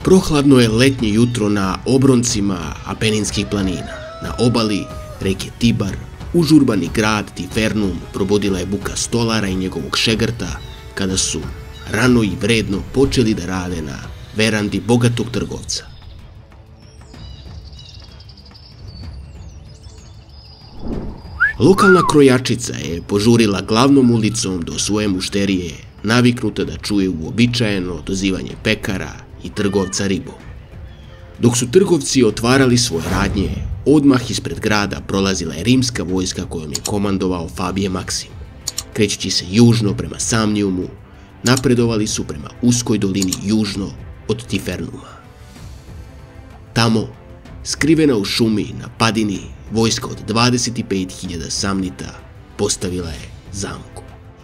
Prohladno je letnje jutro na obroncima Apeninskih planina. Na obali reke Tibar, užurbani grad Tifernum probudila je buka stolara i njegovog šegrta kada su rano i vredno počeli da rade na verandi bogatog trgovca. Lokalna krojačica je požurila glavnom ulicom do svoje mušterije, naviknuta da čuje uobičajeno dozivanje pekara i trgovca ribom. Dok su trgovci otvarali svoje radnje, odmah ispred grada prolazila je rimska vojska kojom je komandovao Fabije Maksim. Krećući se južno prema Samniumu, napredovali su prema uskoj dolini južno od Tifernuma. Tamo, skrivena u šumi na padini, vojska od 25.000 samnita postavila je zamku.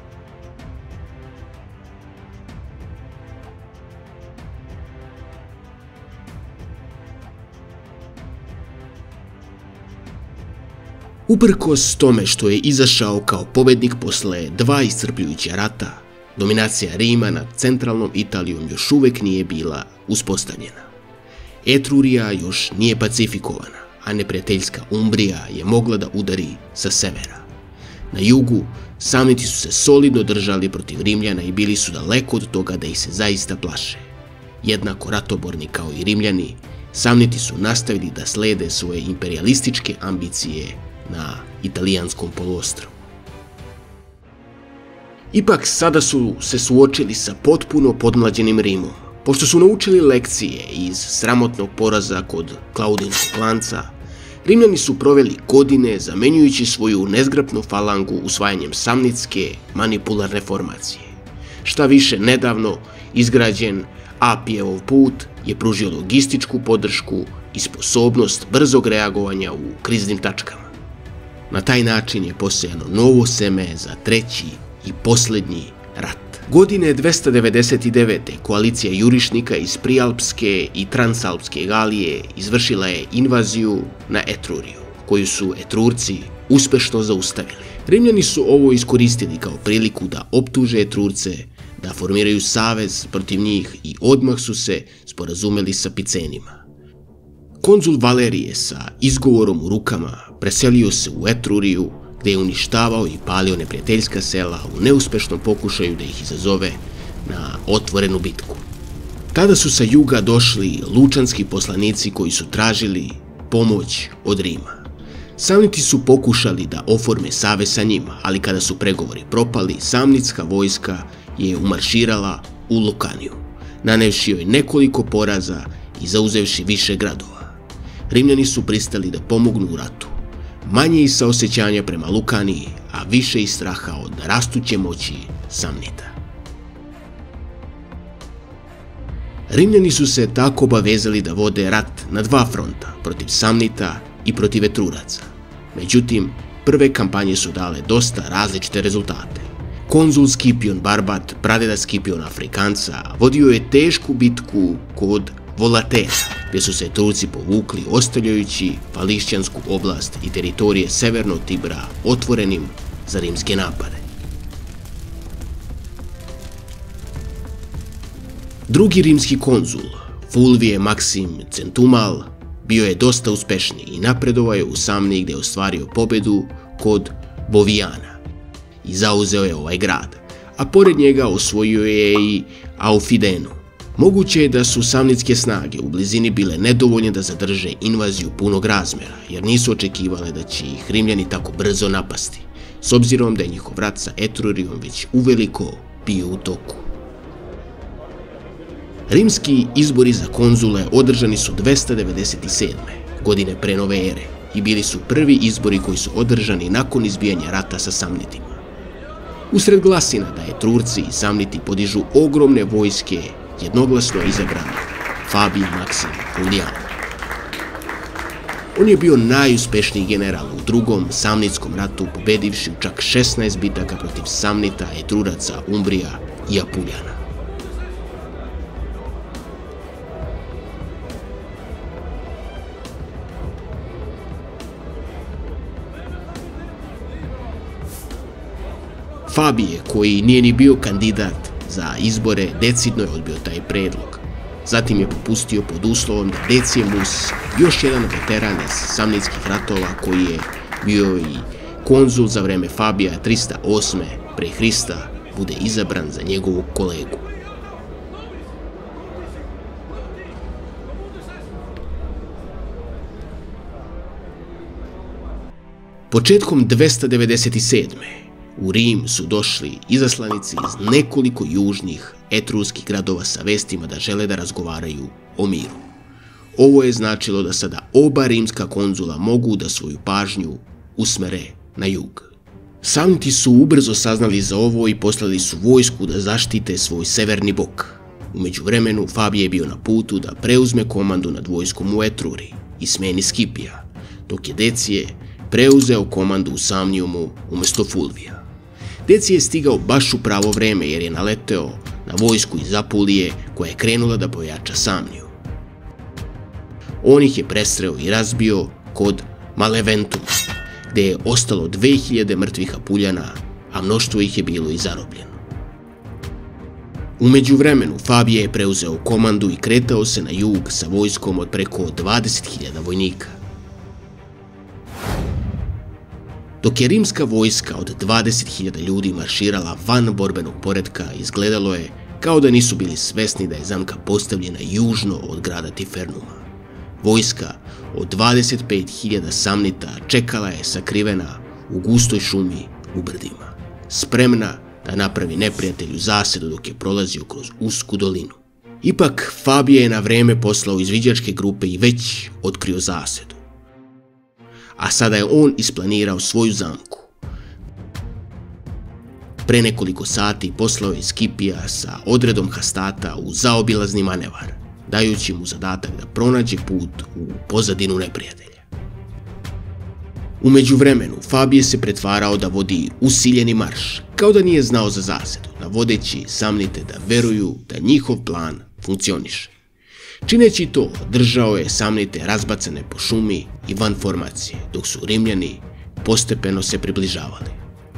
Uprkos tome što je izašao kao pobednik posle 2 iscrpljujuća rata, dominacija Rima nad centralnom Italijom još uvek nije bila uspostavljena. Etrurija još nije pacifikovana, a neprijateljska Umbrija je mogla da udari sa severa. Na jugu, samniti su se solidno držali protiv Rimljana i bili su daleko od toga da ih se zaista plaše. Jednako ratoborni kao i Rimljani, samniti su nastavili da slede svoje imperijalističke ambicije na italijanskom poluostrvu. Ipak sada su se suočili sa potpuno podmlađenim Rimom. Pošto su naučili lekcije iz sramotnog poraza kod Klaudijinskog lanca, Rimljani su proveli godine zamenjujući svoju nezgrapnu falangu usvajanjem samnitske manipularne formacije. Šta više, nedavno izgrađen Apijevov put je pružio logističku podršku i sposobnost brzog reagovanja u kriznim tačkama. Na taj način je posejano novo seme za treći i poslednji rat. Godine 299. koalicija jurišnika iz Prialpske i Transalpske Galije izvršila je invaziju na Etruriju, koju su Etrurci uspešno zaustavili. Rimljani su ovo iskoristili kao priliku da optuže Etrurce, da formiraju savez protiv njih i odmah su se sporazumeli sa Picenima. Konzul Valerije sa izgovorom u rukama preselio se u Etruriju, gde je uništavao i palio neprijateljska sela u neuspešnom pokušaju da ih izazove na otvorenu bitku. Tada su sa juga došli lučanski poslanici koji su tražili pomoć od Rima. Samniti su pokušali da oforme savez sa njima, ali kada su pregovori propali, samnitska vojska je umarširala u Lukaniju, nanevši joj nekoliko poraza i zauzevši više gradova. Rimljani su pristali da pomognu u ratu, manje iz saosećanja prema Lukaniji, a više iz straha od rastuće moći samnita. Rimljani su se tako obavezali da vode rat na 2 fronta, protiv samnita i protiv Etruraca. Međutim, prve kampanje su dale dosta različite rezultate. Konzul Scipion Barbat, pradeda Scipiona Afrikanca, vodio je tešku bitku kod Volatera, gdje su se Turci povukli ostavljajući Fališćansku oblast i teritorije severno od Tibra otvorenim za rimske napade. Drugi rimski konzul, Fulvije Maksim Centumal, bio je dosta uspešniji i napredovao je u Samniji gdje je ostvario pobedu kod Bovijana i zauzeo je ovaj grad, a pored njega osvojio je i Aufidenu. Moguće je da su samnitske snage u blizini bile nedovoljne da zadrže invaziju punog razmera, jer nisu očekivale da će ih Rimljani tako brzo napasti, s obzirom da je njihov rat sa Etrurijom već uveliko bio u toku. Rimski izbori za konzule održani su 297. godine pre nove ere i bili su prvi izbori koji su održani nakon izbijanja rata sa samnitima. Usred glasina da Etrurci i samniti podižu ogromne vojske, jednoglasno izabran Fabije Maksim Julijan. On je bio najuspešniji general u drugom samnitskom ratu, pobedivši u čak 16 bitaka protiv samnita, Etruraca, Umbrija i Apuljana. Fabije, koji nije ni bio kandidat za izbore, decidno je odbio taj predlog. Zatim je popustio pod uslovom da Decije Mus, još jedan veteran iz samnitskih ratova koji je bio i konzul za vreme Fabija 308. pre Hrista, bude izabran za njegovog kolegu. Početkom 297. u Rim su došli izaslanici iz nekoliko južnih etruskih gradova sa vestima da žele da razgovaraju o miru. Ovo je značilo da sada oba rimska konzula mogu da svoju pažnju usmere na jug. Samniti su ubrzo saznali za ovo i poslali su vojsku da zaštite svoj severni bok. U međuvremenu Fabije je bio na putu da preuzme komandu nad vojskom u Etruri i smeni Scipija, dok je Decije preuzeo komandu u Samnijumu umjesto Fulvija. Decije je stigao baš u pravo vreme jer je naleteo na vojsku iz Apulije koja je krenula da pojača Samniju. On ih je presreo i razbio kod Maleventuma, gdje je ostalo 2000 mrtvih Apuljana, a mnoštvo ih je bilo i zarobljeno. U međuvremenu Fabije je preuzeo komandu i kretao se na jug sa vojskom od preko 20.000 vojnika. Dok je rimska vojska od 20.000 ljudi marširala van borbenog poretka, izgledalo je kao da nisu bili svesni da je zamka postavljena južno od grada Tifernuma. Vojska od 25.000 samnita čekala je sakrivena u gustoj šumi u brdima, spremna da napravi neprijatelju zasedu dok je prolazio kroz usku dolinu. Ipak Fabije je na vreme poslao izviđačke grupe i već otkrio zasedu. A sada je on isplanirao svoju zamku. Pre nekoliko sati poslao je Scipija sa odredom Hastata u zaobilazni manevar, dajući mu zadatak da pronađe put u pozadinu neprijatelja. U međuvremenu Fabije se pretvarao da vodi usiljeni marš, kao da nije znao za zasedu, navodeći samnite da veruju da njihov plan funkcioniše. Čineći to, držao je samnite razbacane po šumi i van formacije, dok su Rimljani postepeno se približavali.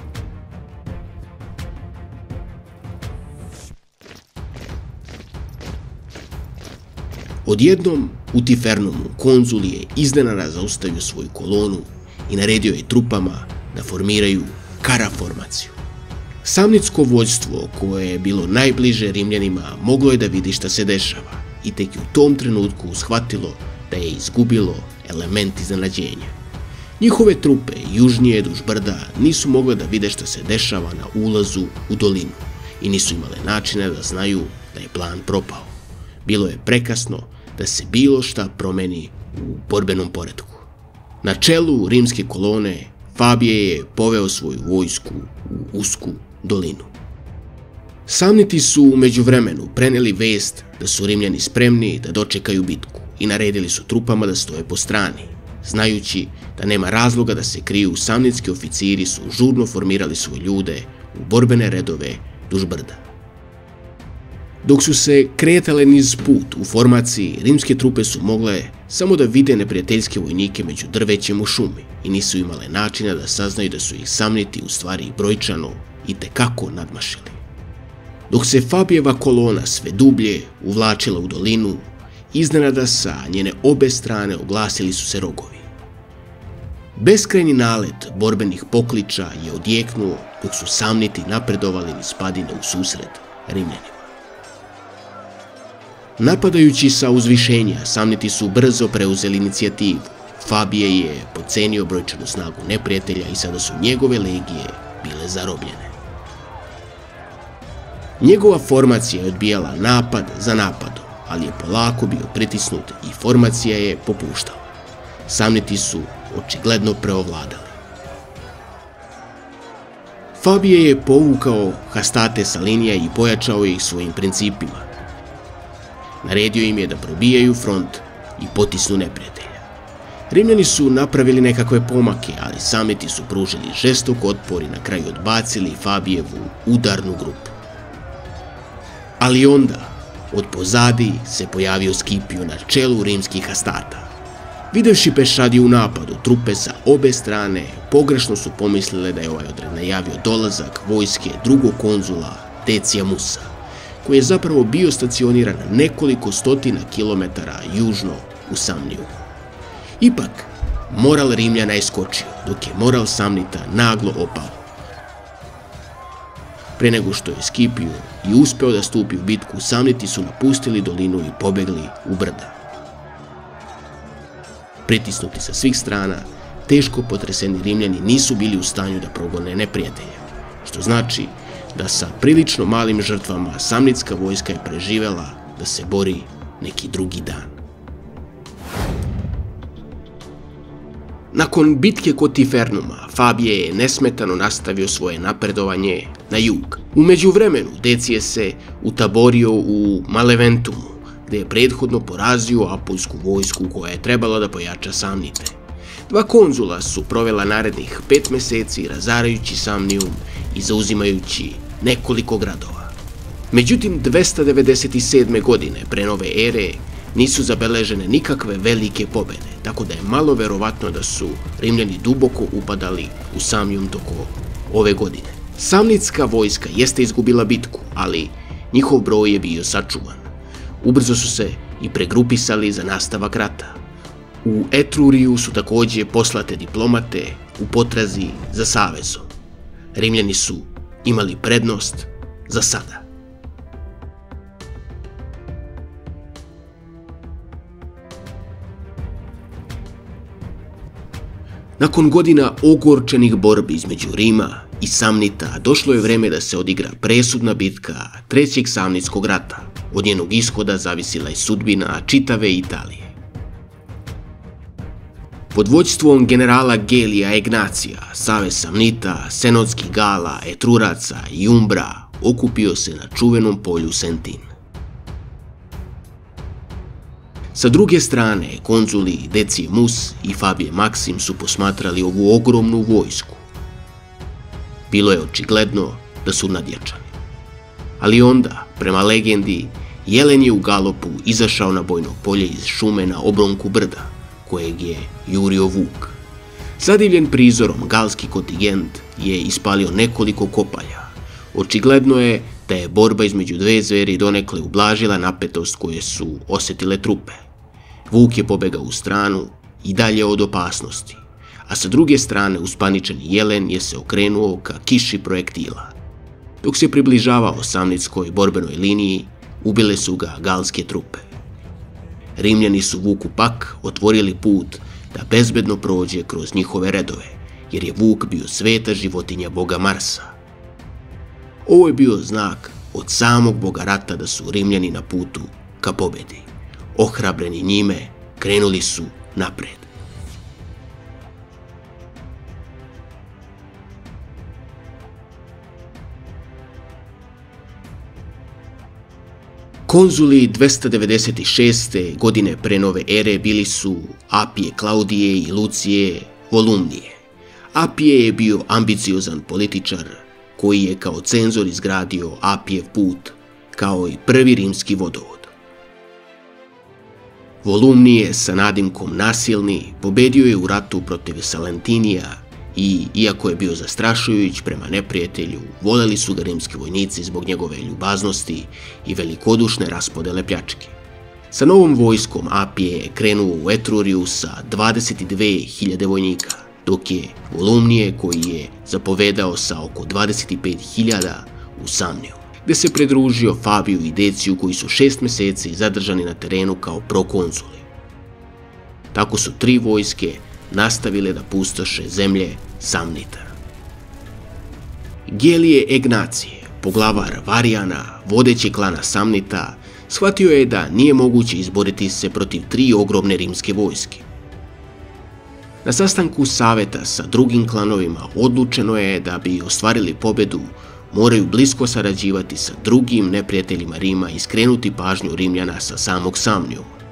Odjednom u Tifernumu konzul je iznenada zaustavio svoju kolonu i naredio je trupama da formiraju karaformaciju. Samnitsko vođstvo, koje je bilo najbliže Rimljanima, moglo je da vidi šta se dešava i tek u tom trenutku shvatilo da je izgubilo element iznenađenja. Njihove trupe južnije duž brda nisu mogle da vide šta se dešava na ulazu u dolinu i nisu imale načina da znaju da je plan propao. Bilo je prekasno da se bilo šta promeni u borbenom poretku. Na čelu rimske kolone Fabije je poveo svoju vojsku u usku dolinu. Samniti su u međuvremenu preneli vest da su Rimljani spremni da dočekaju bitku i naredili su trupama da stoje po strani. Znajući da nema razloga da se kriju, samnitski oficiri su žurno formirali svoje ljude u borbene redove duž brda. Dok su se kretale niz put u formaciji, rimske trupe su mogle samo da vide neprijateljske vojnike među drvećem u šumi i nisu imale načina da saznaju da su ih samniti u stvari brojčano i tekako nadmašili. Dok se Fabijeva kolona sve dublje uvlačila u dolinu, iznenada sa njene obe strane oglasili su se rogovi. Beskrajni nalet borbenih pokliča je odjeknuo dok su samniti napredovali niz padine u susret Rimljanima. Napadajući sa uzvišenja, samniti su brzo preuzeli inicijativu. Fabije je podcenio brojčanu snagu neprijatelja i sada su njegove legije bile zarobljene. Njegova formacija je odbijala napad za napadom, ali je polako bio pritisnut i formacija je popuštala. Samniti su očigledno preovladali. Fabije je povukao Hastate sa linija i pojačao ih svojim principima. Naredio im je da probijaju front i potisnu neprijatelja. Rimljani su napravili nekakve pomake, ali samniti su pružili žestok otpor i na kraju odbacili Fabijevu udarnu grupu. Ali onda, od pozadi se pojavio Scipio na čelu rimskih Hastata. Videvši pešadiju u napadu, trupe sa obe strane pogrešno su pomislile da je ovaj odred najavio dolazak vojske drugog konzula Decija Musa, koji je zapravo bio stacioniran nekoliko stotina kilometara južno u Samniju. Ipak, moral Rimljana je skočio, dok je moral Samnita naglo opao. Pre nego što je Scipio i uspeo da stupi u bitku, Samniti su napustili dolinu i pobegli u brda. Pritisnuti sa svih strana, teško potreseni Rimljani nisu bili u stanju da progone neprijatelja, što znači da sa prilično malim žrtvama samnitska vojska je preživela da se bori neki drugi dan. Nakon bitke kod Tifernuma, Fabije je nesmetano nastavio svoje napredovanje na jug. U međuvremenu Decije se utaborio u Maleventumu, gde je prethodno porazio apulsku vojsku koja je trebala da pojača Samnite. Dva konzula su provela narednih 5 meseci razarajući Samnium i zauzimajući nekoliko gradova. Međutim, 297. godine pre nove ere nisu zabeležene nikakve velike pobede, tako da je malo verovatno da su Rimljani duboko upadali u Samnium toko ove godine. Samnitska vojska jeste izgubila bitku, ali njihov broj je bio sačuvan. Ubrzo su se i pregrupisali za nastavak rata. U Etruriju su takođe poslate diplomate u potrazi za savezom. Rimljani su imali prednost za sada. Nakon godina ogorčenih borbi između Rima i Samnita, došlo je vreme da se odigra presudna bitka Trećeg Samnitskog rata. Od njenog ishoda zavisila je sudbina čitave Italije. Pod vođstvom generala Gelija Egnacija, savez Samnita, Senotskih Gala, Etruraca i Umbra okupio se na čuvenom polju Sentin. Sa druge strane, konzuli Decije Mus i Fabije Maksim su posmatrali ovu ogromnu vojsku. Bilo je očigledno da su nadjačani. Ali onda, prema legendi, Jelen je u galopu izašao na bojno polje iz šume na obronku brda, kojeg je jurio vuk. Zadivljen prizorom, galski kontingent je ispalio nekoliko kopalja. Očigledno je da je borba između dve zveri donekle ublažila napetost koje su osetile trupe. Vuk je pobegao u stranu i dalje od opasnosti, a sa druge strane uspaničeni Jelen je se okrenuo ka kiši projektila. Dok se približavao samnitskoj borbenoj liniji, ubile su ga galske trupe. Rimljani su vuku pak otvorili put da bezbedno prođe kroz njihove redove, jer je vuk bio sveta životinja boga Marsa. Ovo je bio znak od samog boga rata da su Rimljani na putu ka pobedi. Ohrabreni njime, krenuli su napred. Konzuli 296. godine pre nove ere bili su Apije Klaudije i Lucije Volumnije. Apije je bio ambiciozan političar koji je kao cenzor izgradio Apijev put, kao i prvi rimski vodovod. Volumnije sa nadimkom nasilni pobedio je u ratu protiv Salentinija i, iako je bio zastrašujuć prema neprijatelju, voleli su ga rimski vojnici zbog njegove ljubaznosti i velikodušne raspodele pljačke. Sa novom vojskom Apije je krenuo u Etruriju sa 22.000 vojnika, dok je Volumnije, koji je zapovedao sa oko 25.000 u Samniju, gde se pridružio Fabiju i Deciju, koji su 6 meseci zadržani na terenu kao prokonzuli. Tako su 3 vojske nastavile da pustoše zemlje Samnita. Gelije Egnacije, poglavar Varijana, vodeći klana Samnita, shvatio je da nije moguće izboriti se protiv 3 ogromne rimske vojske. Na sastanku saveta sa drugim klanovima odlučeno je da bi ostvarili pobedu moraju blisko sarađivati sa drugim neprijateljima Rima i skrenuti pažnju Rimljana sa samog Samniuma.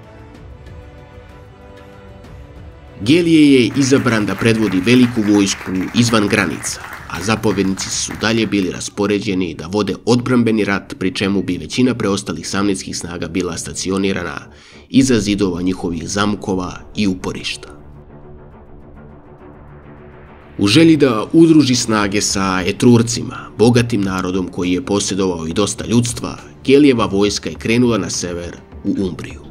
Gelije je izabran da predvodi veliku vojsku izvan granica, a zapovjednici su dalje bili raspoređeni da vode odbrambeni rat, pri čemu bi većina preostalih samnitskih snaga bila stacionirana iza zidova njihovih zamkova i uporišta. U želji da udruži snage sa Etrurcima, bogatim narodom koji je posjedovao i dosta ljudstva, Gelijeva vojska je krenula na sever u Umbriju.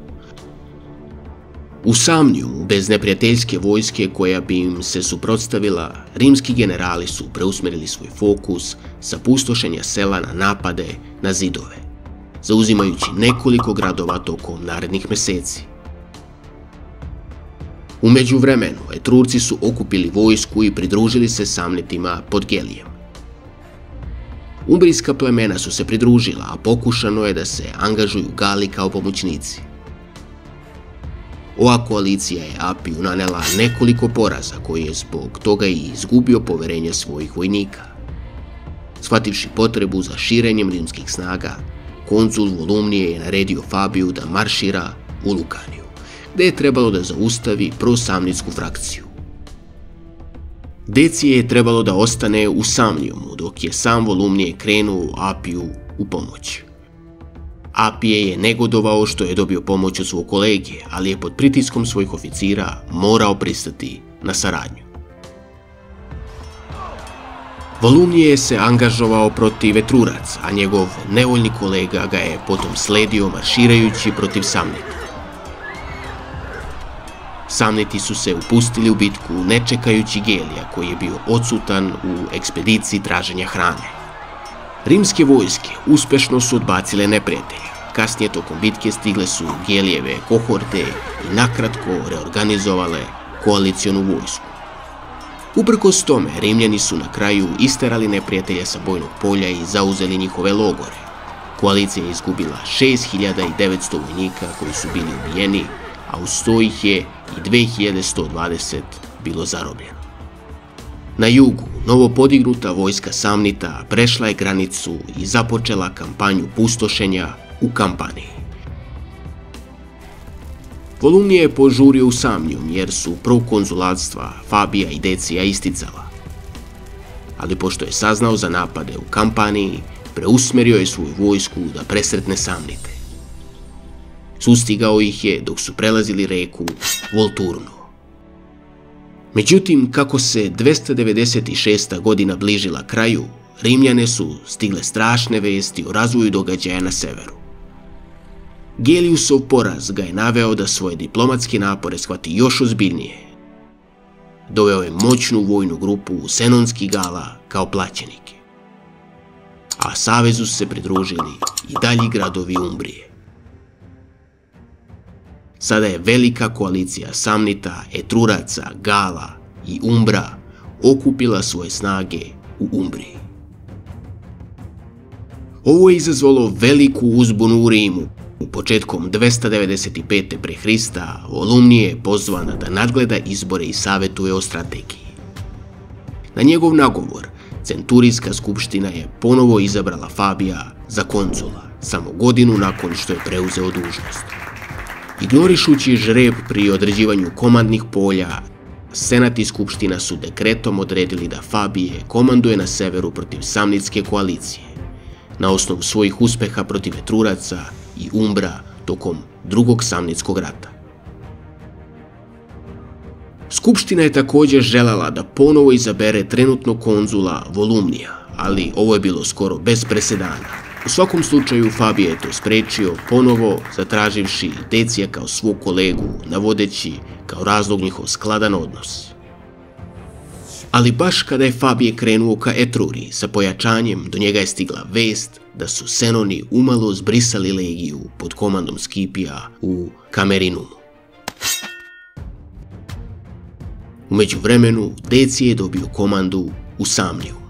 U Samniumu, bez neprijateljske vojske koja bi im se suprotstavila, rimski generali su preusmjerili svoj fokus sa pustošenja sela na napade na zidove, zauzimajući nekoliko gradova tokom narednih mjeseci. U međuvremenu, Etrurci su okupili vojsku i pridružili se Samnitima pod Gelijem. Umbrijska plemena su se pridružila, a pokušano je da se angažuju Gali kao pomoćnici. Ova koalicija je Apiju nanela nekoliko poraza koji je zbog toga i izgubio poverenje svojih vojnika. Shvativši potrebu za širenjem rimskih snaga, konzul Volumnije je naredio Fabiju da maršira u Lukaniju, gdje je trebalo da zaustavi prosamnitsku frakciju. Decije je trebalo da ostane u Samniumu, dok je sam Volumnije krenuo Apiju u pomoć. Apije je negodovao što je dobio pomoć od svog kolege, ali je pod pritiskom svojih oficira morao pristati na saradnju. Volumnije se angažovao protiv Etruraca, a njegov nevoljni kolega ga je potom sledio marširajući protiv Samnita. Samniti su se upustili u bitku ne čekajući Gelija, koji je bio odsutan u ekspediciji traženja hrane. Rimske vojske uspešno su odbacile neprijatelja. Kasnije tokom bitke stigle su Gelijeve kohorte i nakratko reorganizovale koalicionu vojsku. Uprkos tome, Rimljani su na kraju isterali neprijatelja sa bojnog polja i zauzeli njihove logore. Koalicija je izgubila 6900 vojnika koji su bili ubijeni, a uz to ih je i 2120 bilo zarobljeno. Na jugu, novo podignuta vojska Samnita prešla je granicu i započela kampanju pustošenja u Kampaniji. Volumnije je požurio u Samnium jer su prokonzulatstva Fabija i Decija isticala. Ali pošto je saznao za napade u Kampaniji, preusmjerio je svoju vojsku da presretne Samnite. Sustigao ih je dok su prelazili reku Volturnu. Međutim, kako se 296. godina bližila kraju, Rimljane su stigle strašne vesti o razvoju događaja na severu. Gelijusov poraz ga je naveo da svoje diplomatske napore shvati još ozbiljnije. Doveo je moćnu vojnu grupu senonskih Gala kao plaćenike. A savezu su se pridružili i dalji gradovi Umbrije. Sada je velika koalicija Samnita, Etruraca, Gala i Umbra okupila svoje snage u Umbriji. Ovo je izazvalo veliku uzbunu u Rimu. Početkom 295. pre Hrista Volumnije je pozvana da nadgleda izbore i savjetuje o strategiji. Na njegov nagovor, Centurijska skupština je ponovo izabrala Fabija za konzula, samo godinu nakon što je preuzeo dužnost. Ignorišući žreb pri određivanju komandnih polja, Senat i Skupština su dekretom odredili da Fabije komanduje na severu protiv Samnitske koalicije, na osnovu svojih uspeha protiv Etruraca i Umbra tokom drugog Samnitskog rata. Skupština je također željela da ponovo izabere trenutnog konzula Volumnija, ali ovo je bilo skoro bez presedana. U svakom slučaju, Fabije je to sprečio, ponovo zatraživši Decija kao svog kolegu, navodeći kao razlog njihov skladan odnos. Ali baš kada je Fabije krenuo ka Etruriji sa pojačanjem, do njega je stigla vest da su Senoni umalo zbrisali legiju pod komandom Scipija u Camerinumu. U međuvremenu, Decije je dobio komandu u Samnium.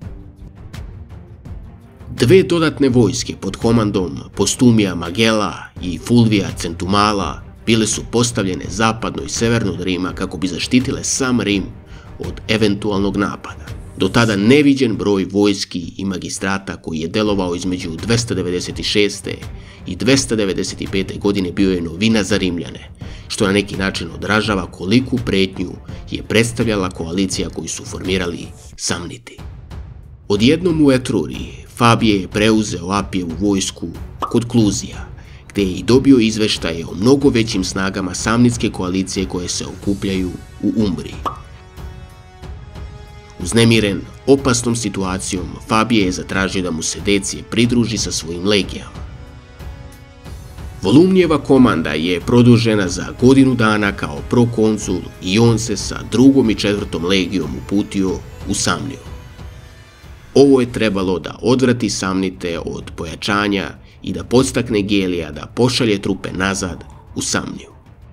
Dve dodatne vojske pod komandom Postumija Magela i Fulvija Centumala bile su postavljene zapadno i severno od Rima kako bi zaštitile sam Rim od eventualnog napada. Do tada neviđen broj vojski i magistrata koji je delovao između 296. i 295. godine bio je novina za Rimljane, što na neki način odražava koliku pretnju je predstavljala koalicija koju su formirali Samniti. Odjednom u Etruriji Fabije je preuzeo Apijevu vojsku kod Kluzija, gdje je i dobio izveštaje o mnogo većim snagama Samnitske koalicije koje se okupljaju u Umbriji. Uznemiren opasnom situacijom, Fabije je zatražio da mu se Decije pridruži sa svojim legijama. Volumnijeva komanda je produžena za godinu dana kao prokonzul i on se sa 2. i 4. legijom uputio u Samniju. Ovo je trebalo da odvrati Samnite od pojačanja i da podstakne Gelija da pošalje trupe nazad u Samniju.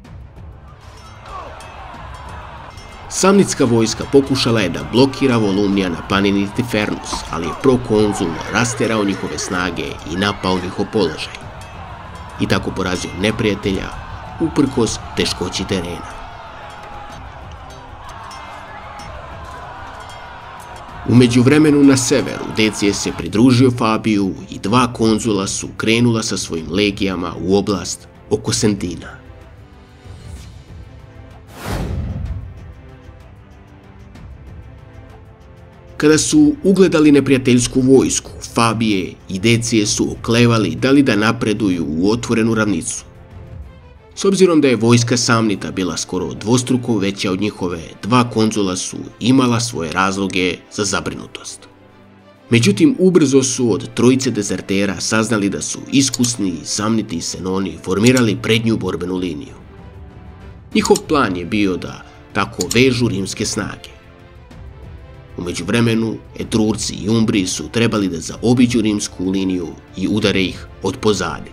Samnitska vojska pokušala je da blokira Volumnija na planini Tifernus, ali je prokonzul rasterao njihove snage i napao njihov položaj. I tako porazio neprijatelja uprkos teškoći terena. U međuvremenu na severu Decije se pridružio Fabiju i 2 konzula su krenula sa svojim legijama u oblast oko Sentina. Kada su ugledali neprijateljsku vojsku, Fabije i Decije su oklevali da li da napreduju u otvorenu ravnicu. S obzirom da je vojska Samnita bila skoro dvostruko veća od njihove, 2 konzula su imala svoje razloge za zabrinutost. Međutim, ubrzo su od 3 dezertera saznali da su iskusni Samniti i Senoni formirali prednju borbenu liniju. Njihov plan je bio da tako vežu rimske snage. U međuvremenu, Etrurci i Umbri su trebali da zaobiđu rimsku liniju i udare ih od pozadi.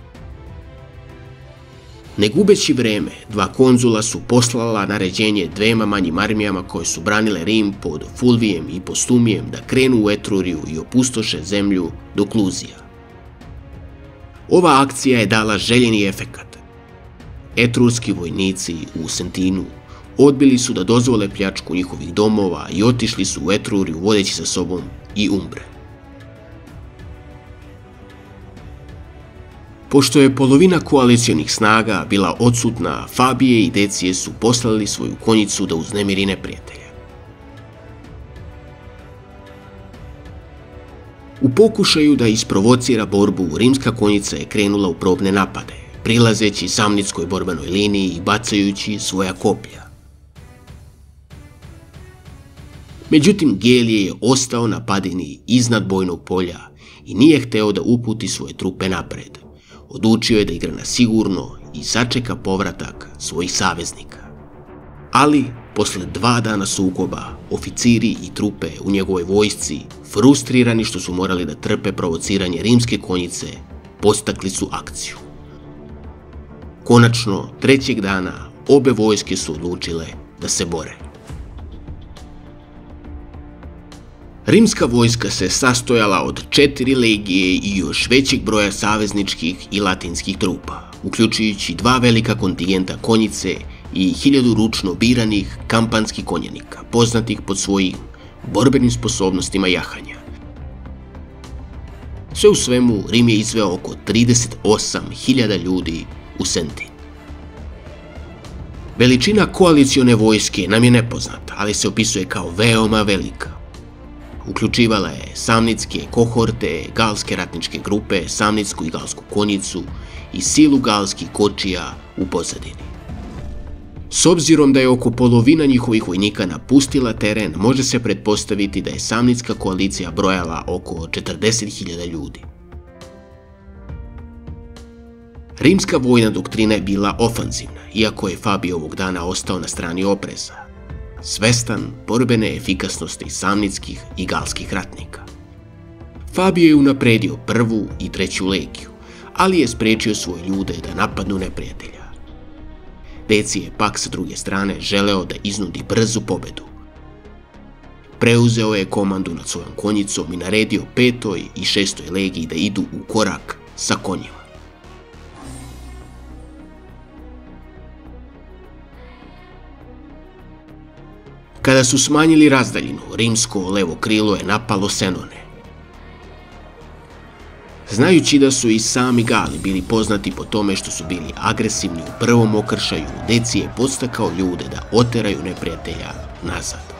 Ne gubeći vreme, 2 konzula su poslala naređenje 2 manjim armijama koje su branile Rim pod Fulvijem i Postumijem da krenu u Etruriju i opustoše zemlju do Kluzija. Ova akcija je dala željeni efekat. Etrurski vojnici u Sentinu odbili su da dozvole pljačku njihovih domova i otišli su u Etruriju vodeći sa sobom i Umbre. Pošto je polovina koalicijonih snaga bila odsutna, Fabije i Decije su poslali svoju konjicu da uznemiri neprijatelja. U pokušaju da isprovocira borbu, rimska konjica je krenula u probne napade, prilazeći Samnitskoj borbenoj liniji i bacajući svoja koplja. Međutim, Gelije je ostao na padini iznad bojnog polja i nije hteo da uputi svoje trupe napred. Odlučio je da igra na sigurno i sačeka povratak svojih saveznika. Ali, posle 2 dana sukoba, oficiri i trupe u njegovoj vojsci, frustrirani što su morali da trpe provociranje rimske konjice, podstakli su akciju. Konačno, 3. dana, obe vojske su odlučile da se bore. Rimska vojska se sastojala od 4 legije i još većeg broja savezničkih i latinskih trupa, uključujući 2 velika kontingenta konjice i 1000 ručno biranih kampanskih konjanika, poznatih pod svojim borbenim sposobnostima jahanja. Sve u svemu, Rim je izveo oko 38.000 ljudi u Sentin. Veličina koalicione vojske nam je nepoznata, ali se opisuje kao veoma velika. Uključivala je samnitske kohorte, galske ratničke grupe, samnitsku i galsku konjicu i silu galskih kočija u pozadini. S obzirom da je oko polovina njihovih vojnika napustila teren, može se pretpostaviti da je samnitska koalicija brojala oko 40.000 ljudi. Rimska vojna doktrina je bila ofanzivna, iako je Fabije ovog dana ostao na strani opreza, svestan borbene efikasnosti samnitskih i galskih ratnika. Fabije je unapredio 1. i 3. legiju, ali je sprečio svoje ljude da napadnu neprijatelja. Decije je pak sa druge strane želeo da iznudi brzu pobedu. Preuzeo je komandu nad svojom konjicom i naredio 5. i 6. legiji da idu u korak sa konjima. Kada su smanjili razdaljinu, rimsko levo krilo je napalo Senone. Znajući da su i sami Gali bili poznati po tome što su bili agresivni u prvom okršaju, Decije je podstakao ljude da oteraju neprijatelja nazad.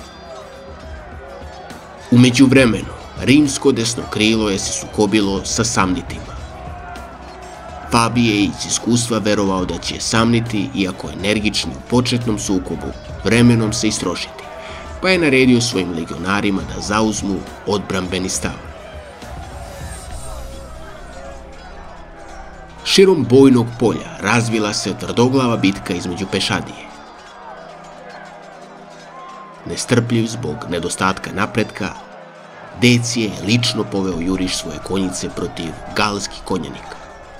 U međuvremenu, rimsko desno krilo je se sukobilo sa Samnitima. Fabije je iz iskustva verovao da će Samniti, iako energični u početnom sukobu, vremenom se istrošiti, pa je naredio svojim legionarima da zauzmu odbrambeni stav. Širom bojnog polja razvila se tvrdoglava bitka između pešadije. Nestrpljiv zbog nedostatka napretka, Decije je lično poveo juriš svoje konjice protiv galskih konjanika.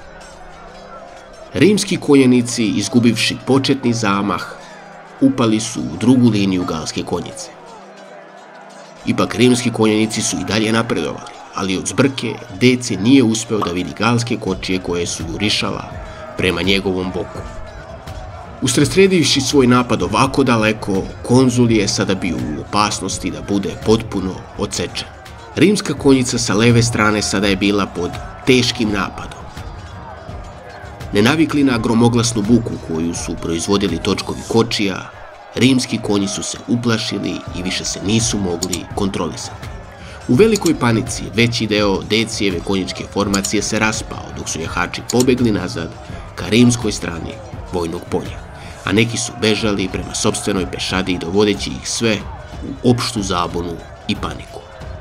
Rimski konjanici, izgubivši početni zamah, upali su u drugu liniju galske konjice. Ipak rimski konjanici su i dalje napredovali, ali od zbrke Decije nije uspeo da vidi galske kočije koje su jurišala prema njegovom boku. Usredsredivši svoj napad ovako daleko, konzul je sada bio u opasnosti da bude potpuno odsečen. Rimska konjica sa leve strane sada je bila pod teškim napadom. Nenavikli na gromoglasnu buku koju su proizvodili točkovi kočija, rimski konji su se uplašili i više se nisu mogli kontrolisati. U velikoj panici veći deo Decijeve konjičke formacije se raspao, dok su jahači pobegli nazad ka rimskoj strani vojnog polja, a neki su bežali prema sopstvenoj pešadiji, dovodeći ih sve u opštu zabunu i paniku.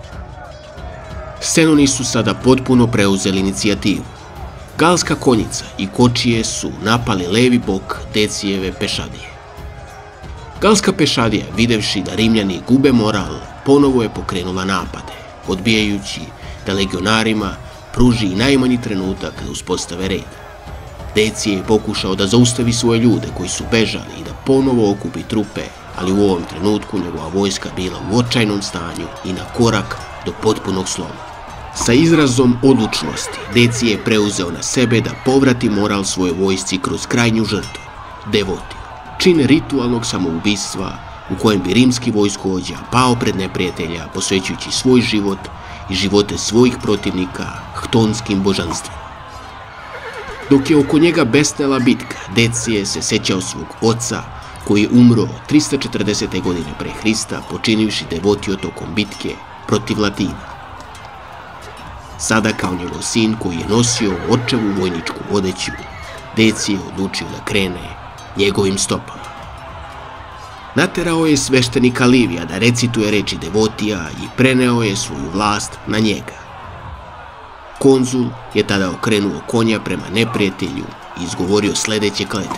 Senoni su sada potpuno preuzeli inicijativu. Galska konjica i kočije su napali levi bok Decijeve pešadije. Galska pešadija, videvši da Rimljani gube moral, ponovo je pokrenula napade, odbijajući da legionarima pruži i najmanji trenutak da uspostave red. Decije je pokušao da zaustavi svoje ljude koji su bežali i da ponovo okupi trupe, ali u ovom trenutku njegova vojska bila u očajnom stanju i na korak do potpunog sloma. Sa izrazom odlučnosti, Decije je preuzeo na sebe da povrati moral svojoj vojsci kroz krajnju žrtvu, devotiju, čin ritualnog samoubistva u kojem bi rimski vojskovođa pao pred neprijatelja, posvećujući svoj život i živote svojih protivnika htonskim božanstvima. Dok je oko njega besnela bitka, Decije se sećao svog oca koji je umro 340. godine pre Hrista, počinivši devotiju tokom bitke protiv Latina. Sada kao njegov sin koji je nosio očevu vojničku odeću, Decije je odlučio da krene njegovim stopama. Naterao je sveštenika Livija da recituje reči devotija i preneo je svoju vlast na njega. Konzul je tada okrenuo konja prema neprijatelju i izgovorio sledeće kletve: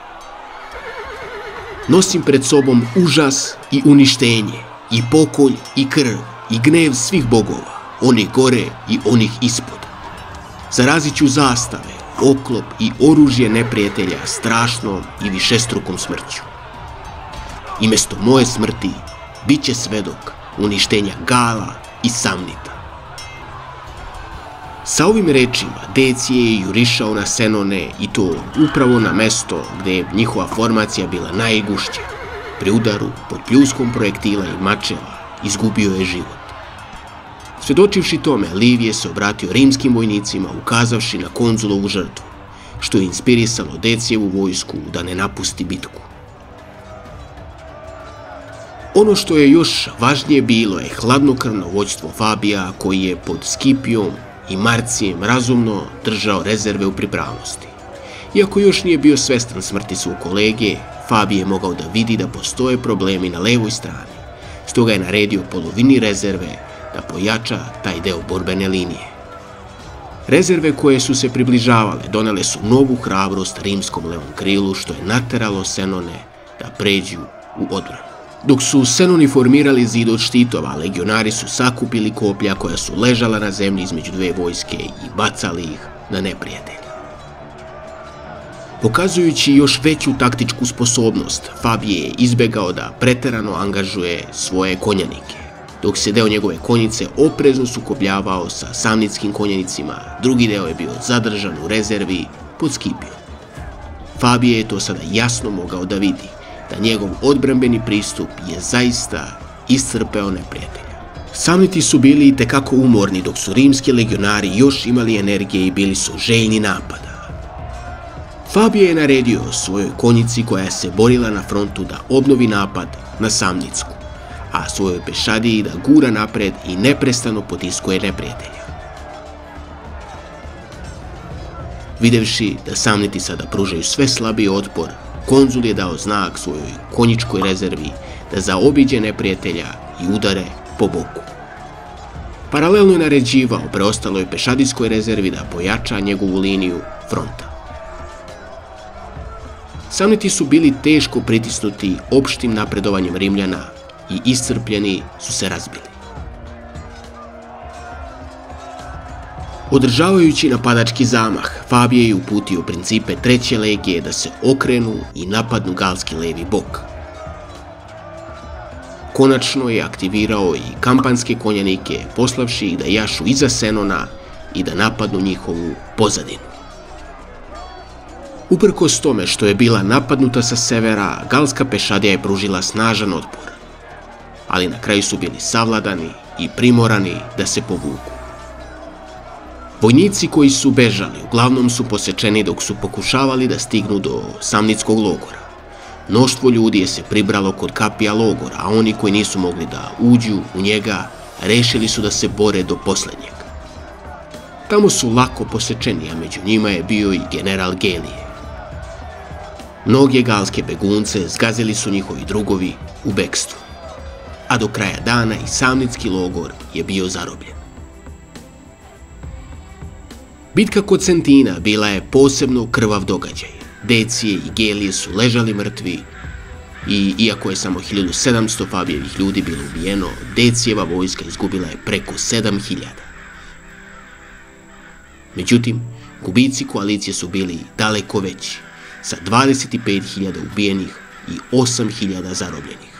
nosim pred sobom užas i uništenje, i pokolj i krv, i gnev svih bogova, onih gore i onih ispod. Zarazit ću zastave, oklop i oružje neprijatelja strašnom i višestrukom smrću. I mesto moje smrti bit će svedok uništenja Gala i Samnita. Sa ovim rečima Decije je jurišao na Senone, i to upravo na mesto gde je njihova formacija bila najgušća. Pri udaru pod pljuskom projektila i mačeva izgubio je život. Svedočivši tome, Livije se obratio rimskim vojnicima, ukazavši na konzulovu žrtvu, što je inspirisalo Decijevu vojsku da ne napusti bitku. Ono što je još važnije bilo je hladnokrvno vođstvo Fabija, koji je pod Scipijom i Marcijem razumno držao rezerve u pripravnosti. Iako još nije bio svestan smrti svog kolege, Fabije je mogao da vidi da postoje problemi na levoj strani, stoga je naredio polovini rezerve da pojača taj deo borbene linije. Rezerve koje su se približavale donele su novu hrabrost rimskom levom krilu, što je nateralo Senone da pređu u odbranu. Dok su Senoni formirali zid od štitova, legionari su sakupili koplja koja su ležala na zemlji između dve vojske i bacali ih na neprijatelja. Pokazujući još veću taktičku sposobnost, Fabije je izbegao da preterano angažuje svoje konjanike. Dok se deo njegove konjice oprezno sukobljavao sa samnitskim konjanicima, drugi deo je bio zadržan u rezervi pod Scipijom. Fabije je to sada jasno mogao da vidi, da njegov odbrambeni pristup je zaista iscrpeo neprijatelja. Samniti su bili itekako umorni, dok su rimski legionari još imali energije i bili su željni napada. Fabije je naredio svojoj konjici koja se borila na frontu da obnovi napad na Samnitsku, a svojoj pešadiji da gura napred i neprestano potiskuje neprijatelja. Videvši da Samniti sada pružaju sve slabiji otpor, konzul je dao znak svojoj konjičkoj rezervi da zaobiđe neprijatelja i udare po boku. Paralelno je naređivao preostaloj pešadijskoj rezervi da pojača njegovu liniju fronta. Samniti su bili teško pritisnuti opštim napredovanjem Rimljana i iscrpljeni su se razbili. Održavajući napadački zamah, Fabije je uputio principe treće legije da se okrenu i napadnu galski levi bok. Konačno je aktivirao i kampanske konjanike, poslavši ih da jašu iza Senona i da napadnu njihovu pozadinu. Uprkos tome što je bila napadnuta sa severa, galska pešadija je pružila snažan otpor, ali na kraju su bili savladani i primorani da se povuku. Vojnici koji su bežali uglavnom su posečeni dok su pokušavali da stignu do Samnitskog logora. Mnoštvo ljudi je se pribralo kod kapija logora, a oni koji nisu mogli da uđu u njega rešili su da se bore do poslednjeg. Tamo su lako posečeni, a među njima je bio i general Gelije. Mnoge galske begunce zgazili su njihovi drugovi u bekstvu, a do kraja dana i Samnitski logor je bio zarobljen. Bitka kod Sentina bila je posebno krvav događaj. Decije i Gelije su ležali mrtvi i iako je samo 1700 Fabijevih ljudi bilo ubijeno, Decijeva vojska izgubila je preko 7000. Međutim, gubici koalicije su bili daleko veći, sa 25.000 ubijenih i 8.000 zarobljenih.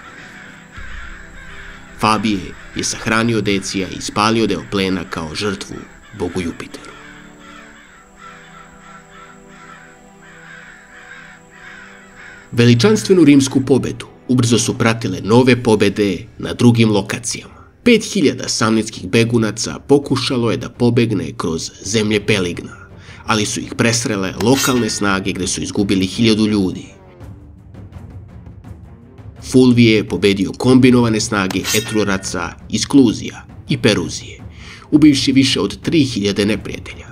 Fabije je sahranio Decija i spalio deo plena kao žrtvu bogu Jupiteru. Veličanstvenu rimsku pobedu ubrzo su pratile nove pobede na drugim lokacijama. 5000 samnitskih begunaca pokušalo je da pobegne kroz zemlje Peligna, ali su ih presrele lokalne snage gde su izgubili 1000 ljudi. Fulvije je pobedio kombinovane snage Etruraca iz Kluzija i Peruzije, ubivši više od 3000 neprijatelja.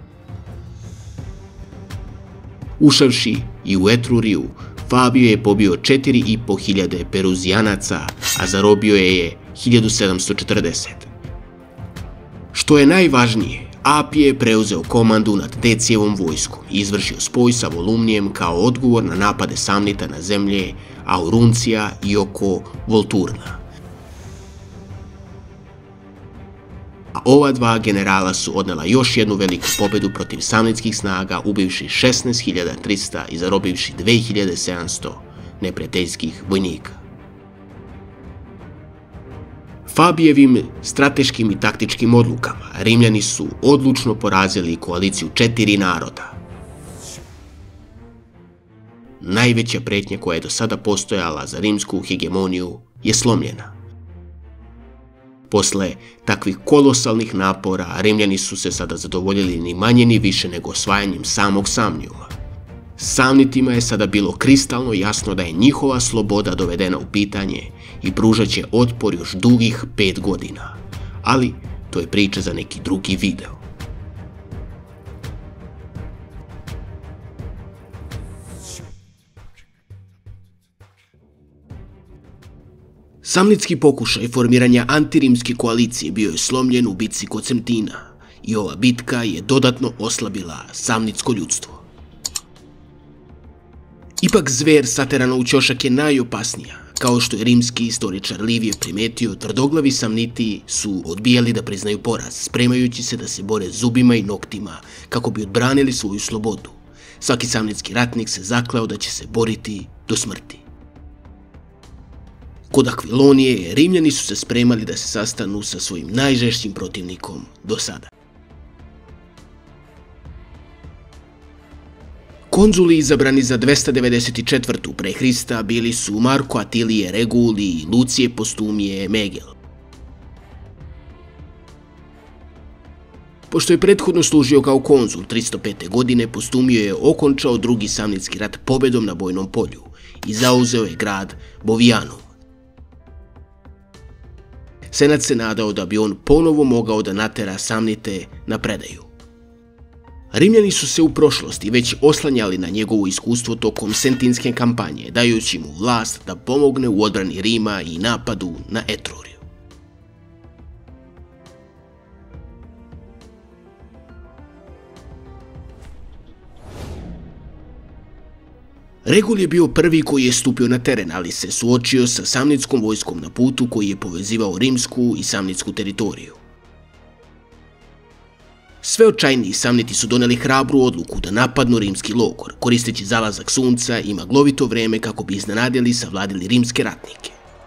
Ušavši i u Etruriju, Fabio je pobio 4500 Peruzijanaca, a zarobio je 1740. Što je najvažnije, Apije je preuzeo komandu nad Decijevom vojskom i izvršio spoj sa Volumnijem kao odgovor na napade Samnita na zemlje Auruncija i oko Volturna. A ova dva generala su odnela još jednu veliku pobedu protiv samnitskih snaga, ubivši 16.300 i zarobivši 2700 neprijateljskih vojnika. Fabijevim strateškim i taktičkim odlukama Rimljani su odlučno porazili koaliciju 4 naroda. Najveća pretnja koja je do sada postojala za rimsku hegemoniju je slomljena. Posle takvih kolosalnih napora, Rimljani su se sada zadovoljili ni manje ni više nego osvajanjem samog Samniuma. Samnitima je sada bilo kristalno jasno da je njihova sloboda dovedena u pitanje i pružat će otpor još dugih 5 godina. Ali to je priča za neki drugi video. Samnitski pokušaj formiranja antirimske koalicije bio je slomljen u bitci kod Sentina i ova bitka je dodatno oslabila samnitsko ljudstvo. Ipak zver saterana u ćošak je najopasnija. Kao što je rimski istoričar Livije primetio, tvrdoglavi Samniti su odbijali da priznaju poraz, spremajući se da se bore zubima i noktima kako bi odbranili svoju slobodu. Svaki samnitski ratnik se zakleo da će se boriti do smrti. Kod Akvilonije, Rimljani su se spremali da se sastanu sa svojim najžešćim protivnikom do sada. Konzuli izabrani za 294. pre Hrista bili su Marko Atilije Reguli i Lucije Postumije Megel. Pošto je prethodno služio kao konzul 305. godine, Postumio je okončao drugi samnitski rat pobedom na bojnom polju i zauzeo je grad Bovijanum. Senat se nadao da bi on ponovo mogao da natera Samnite na predaju. Rimljani su se u prošlosti već oslanjali na njegovo iskustvo tokom sentinske kampanje, dajući mu vlast da pomogne u odbrani Rima i napadu na Etruriju. Regul je bio prvi koji je stupio na teren, ali se suočio sa samnitskom vojskom na putu koji je povezivao rimsku i samnitsku teritoriju. Sve očajniji samniti su doneli hrabru odluku da napadnu rimski logor, koristeći zalazak sunca i maglovito vreme kako bi iznenadili i savladili rimske ratnike.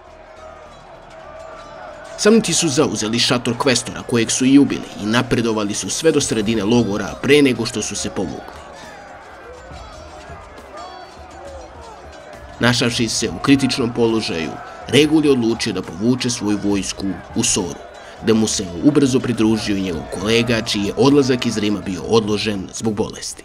Samniti su zauzeli šator kvestora kojeg su i ubili i napredovali su sve do sredine logora pre nego što su se povukli. Našavši se u kritičnom položaju, Regul je odlučio da povuče svoju vojsku u Soru, gde mu se ubrzo pridružio i njegov kolega, čiji je odlazak iz Rima bio odložen zbog bolesti.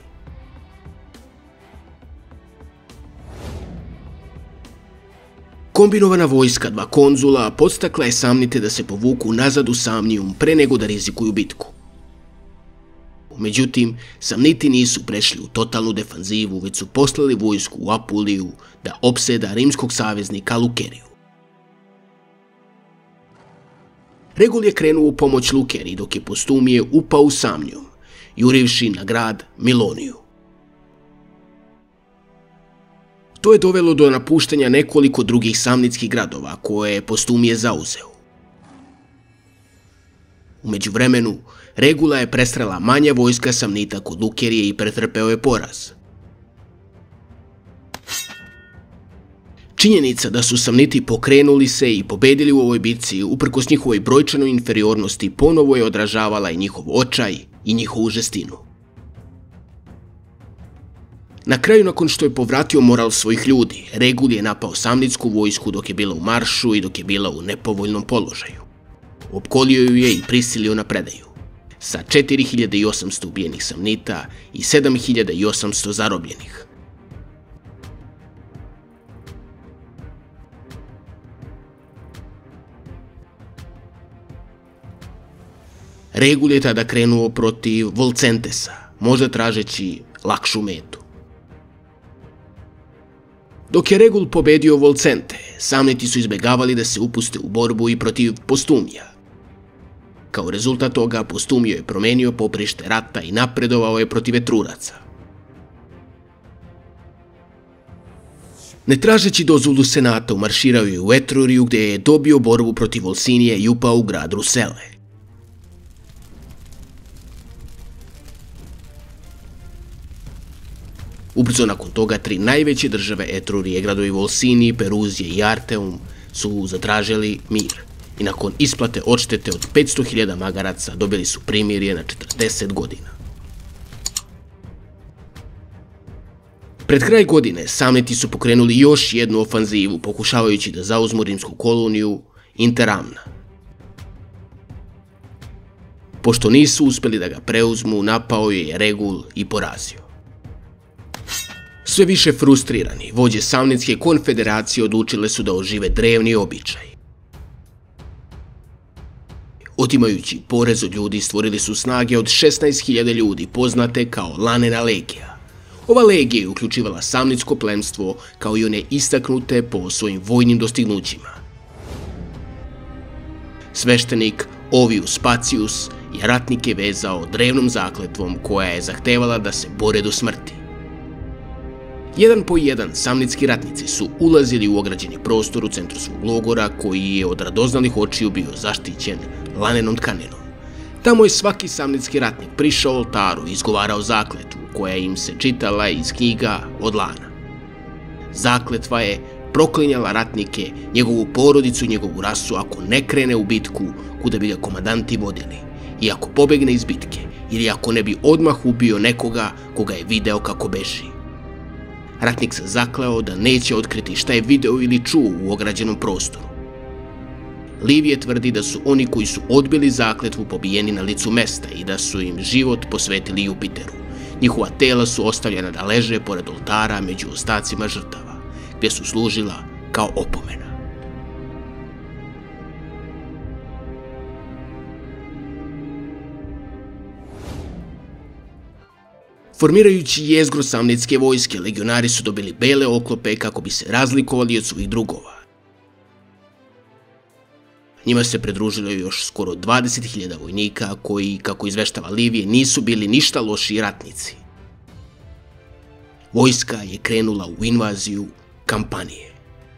Kombinovana vojska dva konzula podstakla je samnite da se povuku nazad u Samnium pre nego da rizikuju bitku. Međutim, samniti nisu prešli u totalnu defanzivu, već su poslali vojsku u Apuliju da opseda rimskog saveznika Lukeriju. Regul je krenuo u pomoć Lukeriji dok je Postumije upao u Samnium, jurivši na grad Miloniju. To je dovelo do napuštanja nekoliko drugih samnitskih gradova koje je Postumije zauzeo. U međuvremenu, Regula je prestrela manja vojska samnita kod Lukerije i pretrpeo je poraz. Činjenica da su samniti pokrenuli se i pobedili u ovoj bitci uprkos njihovoj brojčanoj inferiornosti ponovo je odražavala i njihov očaj i njihovu žestinu. Na kraju, nakon što je povratio moral svojih ljudi, Regul je napao samnitsku vojsku dok je bila u maršu i dok je bila u nepovoljnom položaju. Opkolio ju je i prisilio na predaju, sa 4800 ubijenih samnita i 7800 zarobljenih. Regul je tada krenuo protiv Volcentesa, možda tražeći lakšu metu. Dok je Regul pobedio Volcente, samniti su izbjegavali da se upuste u borbu i protiv Postumija. Kao rezultat toga, Postumio je promenio poprište rata i napredovao je protiv Etruraca. Ne tražeći dozvolu senata, umarširao je u Etruriju gdje je dobio borbu protiv Volsinije i upao u grad Rusele. Ubrzo nakon toga, tri najveće države Etrurije, gradovi Volsiniji, Peruzije i Arteum, su zatražili mir i nakon isplate odštete od 500.000 magaraca dobili su primirje na 40 godina. Pred kraj godine samniti su pokrenuli još jednu ofanzivu, pokušavajući da zauzmu rimsku koloniju Interamna. Pošto nisu uspjeli da ga preuzmu, napao je Regul i porazio. Sve više frustrirani, vođe samnitske konfederacije odlučile su da ožive drevni običaj. Otimajući porez od ljudi, stvorili su snage od 16.000 ljudi, poznate kao Lanena legija. Ova legija je uključivala samnitsko plemstvo, kao i one istaknute po svojim vojnim dostignućima. Sveštenik Ovius Pacius je ratnike vezao drevnom zakletvom koja je zahtevala da se bore do smrti. Jedan po jedan samnitski ratnici su ulazili u ograđeni prostor u centru svog logora koji je od radoznalih očiju bio zaštićen lanenom tkaninom. Tamo je svaki samnitski ratnik prišao oltaru i izgovarao zakletvu koja im se čitala iz knjiga od lana. Zakletva je proklinjala ratnike, njegovu porodicu i njegovu rasu ako ne krene u bitku kuda bi ga komandanti vodili i ako pobegne iz bitke ili ako ne bi odmah ubio nekoga koga je video kako beži. Ratnik se zakleo da neće otkriti šta je video ili čuo u ograđenom prostoru. Livije tvrdi da su oni koji su odbili zakletvu pobijeni na licu mesta i da su im život posvetili Jupiteru. Njihova tela su ostavljena da leže pored oltara među ostacima žrtava, gdje su služila kao opomena. Formirajući jezgru samnitske vojske, legionari su dobili bele oklope kako bi se razlikovali od svojih drugova. Njima se pridružilo još skoro 20.000 vojnika koji, kako izveštava Livije, nisu bili ništa lošiji ratnici. vojska je krenula u invaziju Kampanije.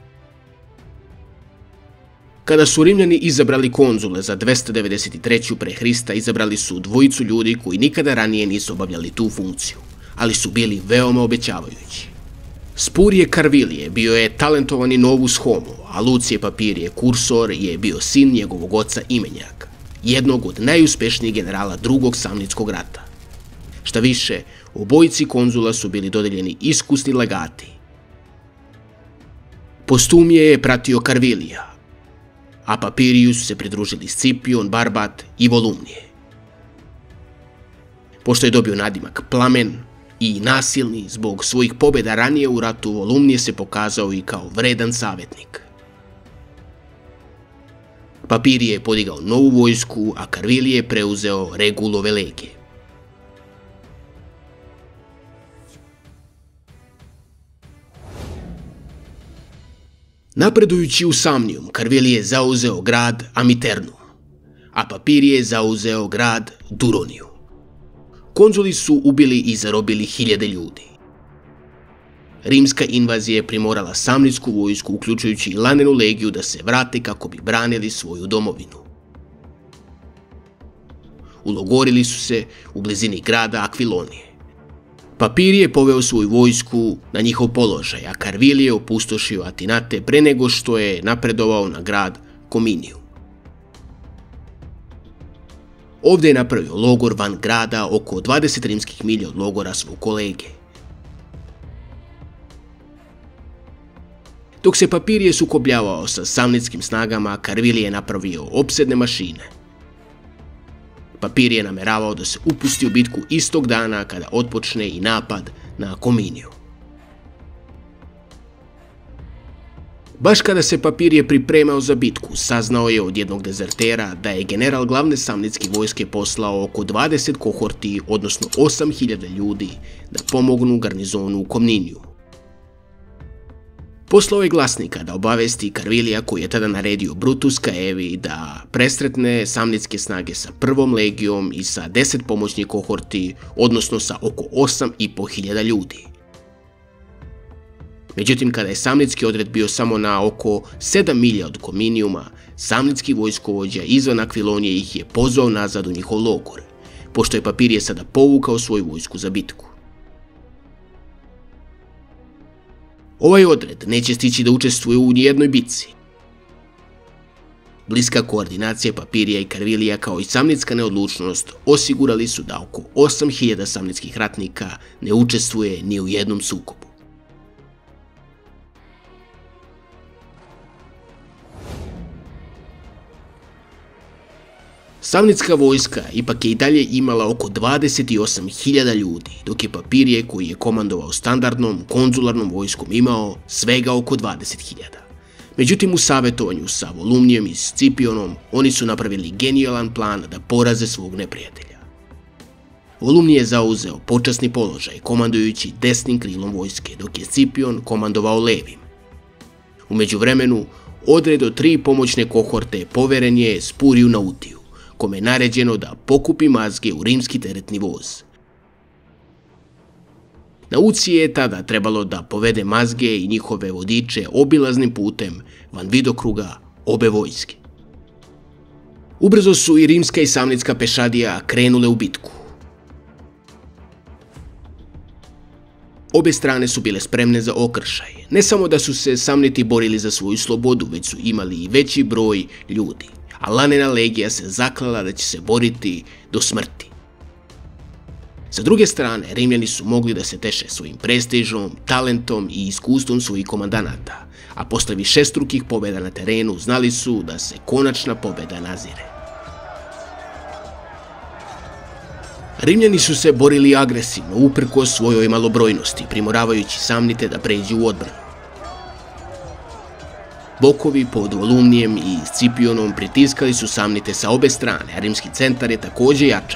Kada su Rimljani izabrali konzule za 293. pre Hrista, izabrali su dvojicu ljudi koji nikada ranije nisu obavljali tu funkciju, ali su bili veoma obećavajući. Spurije Carvilije bio je talentovani novus homo, a Lucije Papirije Cursor je bio sin njegovog oca imenjaka, jednog od najuspešnijih generala drugog samnitskog rata. Šta više, obojici konzula su bili dodeljeni iskusni legati. Postumije je pratio Carvilija, a Papiriju su se pridružili Scipion, Barbat i Volumnije. Pošto je dobio nadimak Plamen i nasilni zbog svojih pobjeda ranije u ratu, Volumnije se pokazao i kao vredan savjetnik. Papirije je podigao novu vojsku, a Carvilije je preuzeo Regulove legije. Napredujući u Samnium, Carvilije je zauzeo grad Amiternum, a Papirije je zauzeo grad Duroniju. Konzuli su ubili i zarobili hiljade ljudi. Rimska invazija je primorala samnitsku vojsku, uključujući i Lanenu legiju, da se vrate kako bi branili svoju domovinu. Ulogorili su se u blizini grada Akvilonije. Papirije je poveo svoju vojsku na njihov položaj, a Carvilije je opustošio Atinate pre nego što je napredovao na grad Kominiju. Ovdje je napravio logor van grada, oko 20 rimskih milja od logora svog kolege. Dok se Papirije sukobljavao sa samnitskim snagama, Carvilije je napravio opsedne mašine. Papirije je nameravao da se upusti u bitku istog dana kada otpočne i napad na Kominiju. Baš kada se Papirije pripremao za bitku, saznao je od jednog dezertera da je general glavne samnitske vojske poslao oko 20 kohorti, odnosno 8000 ljudi, da pomognu garnizonu u Komniniju. Poslao je glasnika da obavesti Carvilija, koji je tada naredio Brutus Caevi da presretne samnitske snage sa prvom legijom i sa 10 pomoćnih kohorti, odnosno sa oko 8500 ljudi. Međutim, kada je samnitski odred bio samo na oko 7 milja od Kominijuma, samnitski vojskovođa izvan Akvilonije ih je pozvao nazad u njihov logor, pošto je Papirije sada povukao svoju vojsku za bitku. Ovaj odred neće stići da učestvuje u nijednoj bitci. Bliska koordinacija Papirija i Carvilija kao i samnitska neodlučnost osigurali su da oko 8000 samnitskih ratnika ne učestvuje ni u jednom sukobu. Samnitska vojska ipak je i dalje imala oko 28.000 ljudi, dok je Papirije, koji je komandovao standardnom konzularnom vojskom, imao svega oko 20.000. Međutim, u savjetovanju sa Volumnijem i Scipionom, oni su napravili genijalan plan da poraze svog neprijatelja. Volumnije je zauzeo počasni položaj, komandujući desnim krilom vojske, dok je Scipion komandovao levim. U međuvremenu, odred od 3 pomoćne kohorte poveren je Spuriju Nautiju, kome je naređeno da pokupi mazge u rimski teretni voz. Nauciji je tada trebalo da povede mazge i njihove vodiče obilaznim putem van vidokruga obe vojske. Ubrzo su i rimska i samnitska pešadija krenule u bitku. Obe strane su bile spremne za okršaj. Ne samo da su se samniti borili za svoju slobodu, već su imali i veći broj ljudi, a Lanena legija se zaklala da će se boriti do smrti. Sa druge strane, Rimljani su mogli da se teše svojim prestižom, talentom i iskustvom svojih komandanata, a posle višestrukih pobjeda na terenu znali su da se konačna pobjeda nazire. Rimljani su se borili agresivno, uprkos svojoj malobrojnosti, primoravajući samnite da pređu u odbranu. Bokovi pod Volumnijem i Scipionom pritiskali su samnite sa obe strane, a rimski centar je također jačao.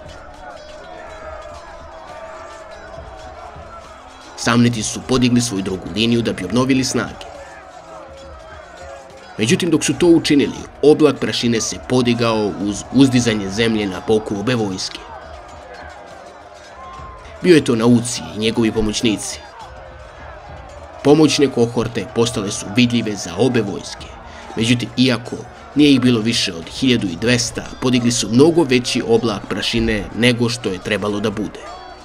Samniti su podigli svoju drugu liniju da bi obnovili snage. Međutim, dok su to učinili, oblak prašine se podigao uz uzdizanje zemlje na boku obe vojske. Bio je to Naucij i njegovi pomoćnici. Pomoćne kohorte postale su vidljive za obe vojske. Međutim, iako nije ih bilo više od 1200, podigli su mnogo veći oblak prašine nego što je trebalo da bude.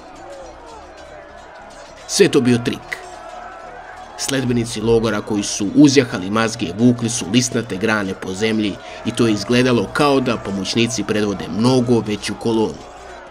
Sve to bio trik. Sledbenici logora koji su uzjahali mazge vukli su lisnate grane po zemlji i to je izgledalo kao da pomoćnici predvode mnogo veću kolonu.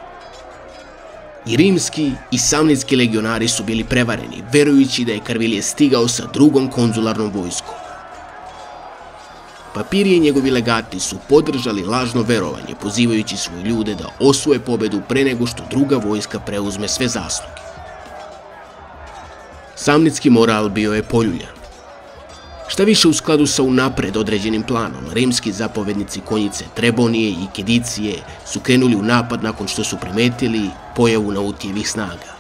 I rimski i samnitski legionari su bili prevareni, verujući da je Karvilije stigao sa drugom konzularnom vojskom. Papirije i njegovi legati su podržali lažno verovanje, pozivajući svoje ljude da osvoje pobedu pre nego što druga vojska preuzme sve zasluge. Samnitski moral bio je poljuljan. Šta više, u skladu sa unapred određenim planom, rimski zapovednici konjice Trebonije i Kedicije su krenuli u napad nakon što su primetili pojavu Nautijevih snaga.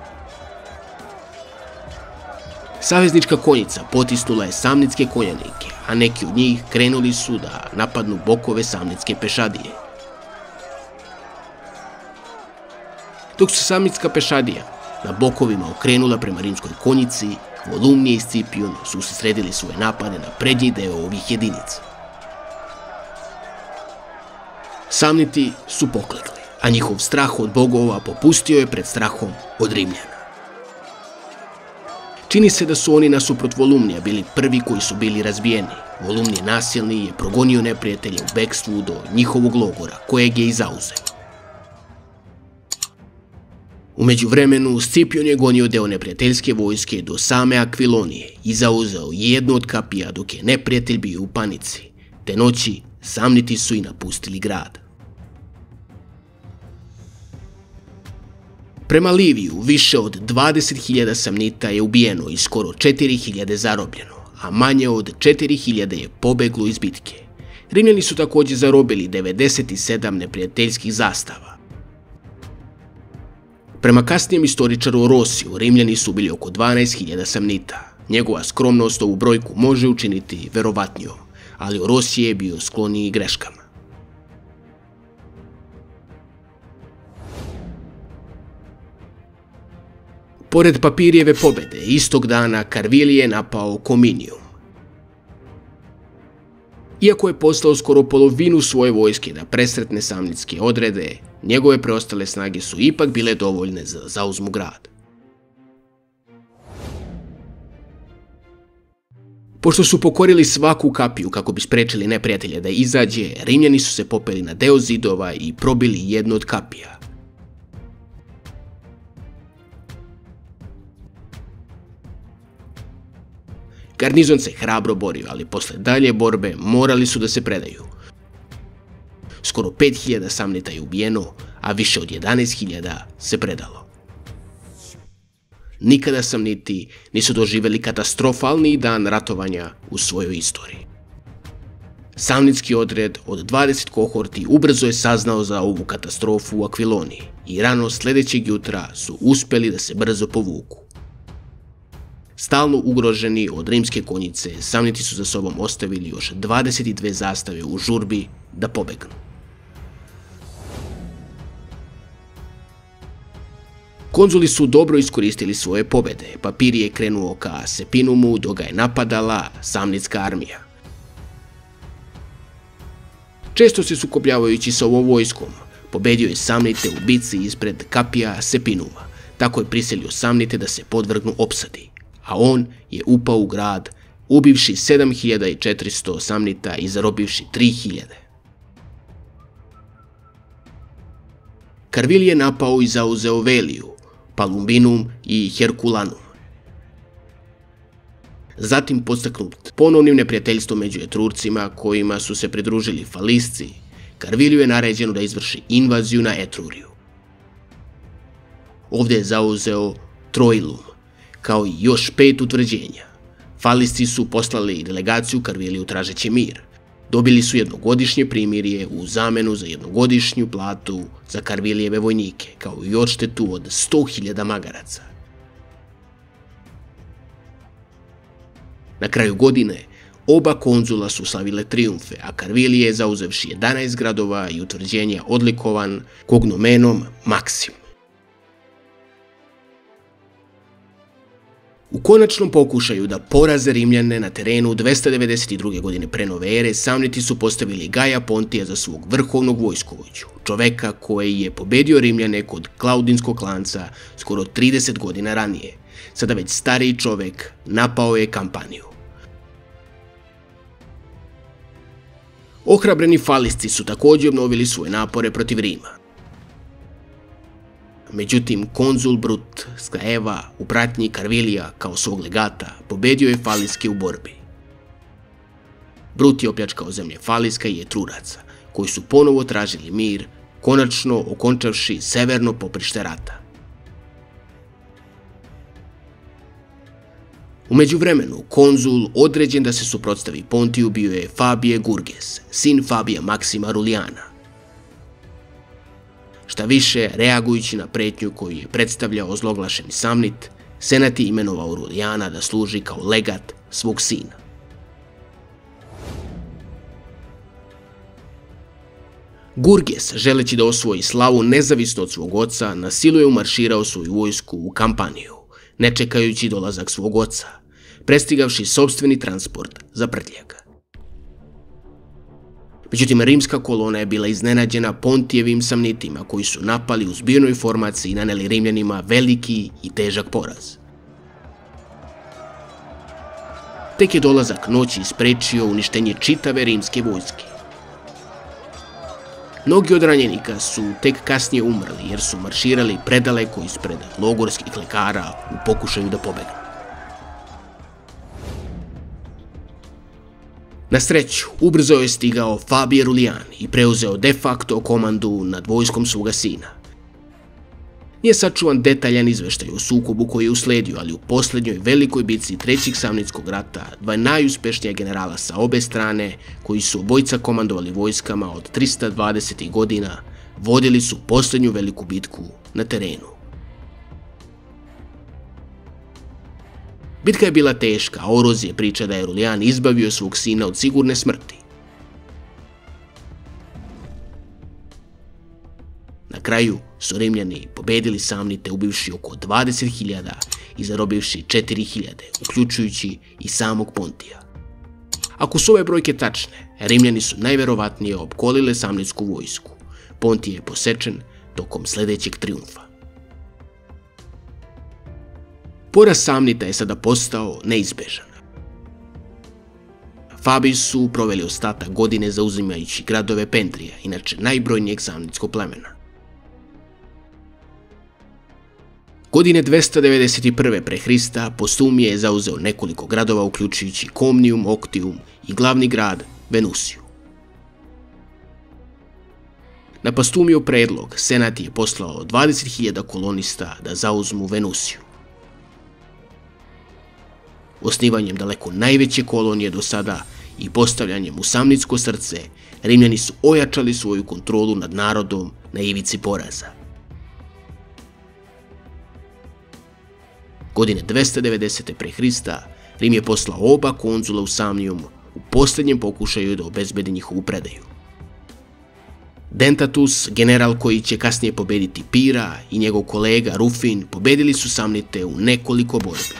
Saveznička konjica potisnula je samnitske konjanike, a neki od njih krenuli su da napadnu bokove samnitske pešadije. Dok su samnitska pešadija na bokovima okrenula prema rimskoj konjici, Volumnije i Scipion su sredili svoje napade na prednji deo ovih jedinica. Samniti su poklekli, a njihov strah od bogova popustio je pred strahom od Rimljana. Čini se da su oni nasuprot Volumnija bili prvi koji su bili razbijeni. Volumnije nasilni je progonio neprijatelje u bekstvu do njihovog logora, kojeg je i zauzeo. U međuvremenu, Scipion je gonio deo neprijateljske vojske do same Akvilonije i zauzeo jednu od kapija dok je neprijatelj bio u panici. Te noći samniti su i napustili grad. Prema Liviju, više od 20.000 samnita je ubijeno i skoro 4.000 zarobljeno, a manje od 4.000 je pobeglo iz bitke. Rimljani su također zarobili 97 neprijateljskih zastava. Prema kasnijem istoričaru Orosiju, Rimljani su bili oko 12.000 samnita. Njegova skromnost ovu brojku može učiniti verovatnijom, ali Orosije je bio skloniji greškama. Pored Papirijeve pobede, istog dana Karvilije je napao Kominijum. Iako je poslao skoro polovinu svoje vojske da presretne samnitske odrede, njegove preostale snage su ipak bile dovoljne za zauzmu grad. Pošto su pokorili svaku kapiju kako bi sprečili neprijatelja da izađe, Rimljani su se popeli na deo zidova i probili jednu od kapija. Garnizon se hrabro borio, ali posle dalje borbe morali su da se predaju. Skoro 5.000 samnita je ubijeno, a više od 11.000 se predalo. Nikada samniti nisu doživjeli katastrofalni dan ratovanja u svojoj istoriji. Samnitski odred od 20 kohorti ubrzo je saznao za ovu katastrofu u Akviloniji i rano sljedećeg jutra su uspjeli da se brzo povuku. Stalno ugroženi od rimske konjice, samniti su za sobom ostavili još 22 zastave u žurbi da pobegnu. Konzuli su dobro iskoristili svoje pobjede. Papirije je krenuo ka Sepinumu dok ga je napadala samnitska armija. Često se sukobljavajući sa ovom vojskom, pobedio je samnite u bitci ispred kapija Sepinuma. Tako je prisilio samnite da se podvrgnu opsadi, a on je upao u grad, ubivši 7.400 samnita i zarobivši 3.000. Karvilije je napao i zauzeo Veliju, Palumbinum i Herkulanum. Zatim, podstaknut ponovnim neprijateljstvom među Etrurcima kojima su se pridružili Falisci, Karviliju je naređeno da izvrši invaziju na Etruriju. Ovdje je zauzeo Troilum, kao i još 5 utvrđenja. Falisci su poslali delegaciju Karviliju tražeći mir. Dobili su jednogodišnje primirje u zamenu za jednogodišnju platu za Karvilijeve vojnike, kao i odštetu od 100.000 magaraca. Na kraju godine oba konzula su slavile trijumfe, a Karvilije je zauzevši 11 gradova i utvrđenja odlikovan cognomenom Maksim. U konačnom pokušaju da poraze Rimljane na terenu 292. godine pre nove ere, Samniti su postavili Gaja Pontija za svog vrhovnog vojskovođu, čoveka koji je pobedio Rimljane kod Klaudinskog klanca skoro 30 godina ranije. Sada već stariji čovek napao je Kampaniju. Ohrabreni Falisci su također obnovili svoje napore protiv Rima. Međutim, konzul Brut Scaeva u pratnji Karvilija kao svog legata pobedio je Faliske u borbi. Brut je opljačkao zemlje Faliska i Etruraca, koji su ponovo tražili mir, konačno okončavši severno poprište rata. U međuvremenu, konzul određen da se suprotstavi Pontiju bio je Fabije Gurges, sin Fabija Maksima Rulijana. Šta više, reagujući na pretnju koju je predstavljao ozloglašeni Samnit, Senat je imenovao Rulijana da služi kao legat svog sina. Gurges, želeći da osvoji slavu nezavisno od svog oca, na silu je umarširao svoju vojsku u Kampaniju, ne čekajući dolazak svog oca, prestigavši sopstveni transport za prtljag. Međutim, rimska kolona je bila iznenađena Pontijevim Samnitima koji su napali u zbirnoj formaciji i naneli Rimljanima veliki i težak poraz. Tek je dolazak noći sprečio uništenje čitave rimske vojske. Mnogi od ranjenika su tek kasnije umrli jer su marširali predaleko ispred logorskih lekara u pokušaju da pobegnu. Na sreću, ubrzo je stigao Fabije Rulijan i preuzeo de facto komandu nad vojskom svoga sina. Nije sačuvan detaljan izveštaj o sukobu koji je usledio, ali u posljednjoj velikoj bitci Trećeg Samnitskog rata dva najuspešnija generala sa obe strane, koji su obojica komandovali vojskama od 320. godina, vodili su posljednju veliku bitku na terenu. Bitka je bila teška, a Orozije priča da je Rulijan izbavio svog sina od sigurne smrti. Na kraju su Rimljani pobedili Samnite ubivši oko 20.000 i zarobivši 4.000, uključujući i samog Pontija. Ako su ove brojke tačne, Rimljani su najverovatnije opkolile Samnitsku vojsku. Pontije je posečen tokom sljedećeg trijumfa. Poraz Samnita je sada postao neizbežan. Fabiji su proveli ostatak godine zauzimajući gradove Pendrija, inače najbrojnijeg samnitskog plemena. Godine 291. pre Hrista Postumije je zauzeo nekoliko gradova uključujući Komnium, Octium i glavni grad Venusiju. Na Postumijev predlog Senat je poslao 20.000 kolonista da zauzmu Venusiju. Osnivanjem daleko najveće kolonije do sada i postavljanjem u Samnitsko srce, Rimljani su ojačali svoju kontrolu nad narodom na ivici poraza. Godine 290. pre Hrista, Rim je poslao oba konzula u Samnium u posljednjem pokušaju da obezbedi njihovu predaju. Dentatus, general koji će kasnije pobediti Pira, i njegov kolega Rufin pobedili su Samnite u nekoliko borbi.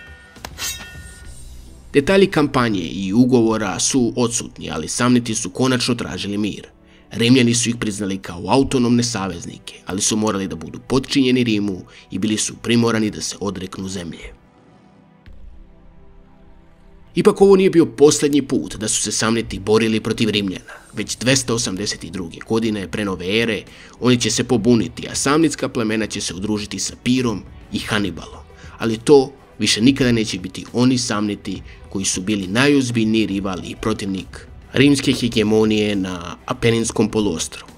Detalji kampanje i ugovora su odsutni, ali Samniti su konačno tražili mir. Rimljani su ih priznali kao autonomne saveznike, ali su morali da budu potčinjeni Rimu i bili su primorani da se odreknu zemlje. Ipak ovo nije bio posljednji put da su se Samniti borili protiv Rimljana. Već 282. godine pre nove ere oni će se pobuniti, a samnitska plemena će se udružiti sa Pirom i Hanibalom. Ali to više nikada neće biti oni Samniti koji su bili najozbiljniji rival i protivnik rimske hegemonije na Apeninskom poluostrvu.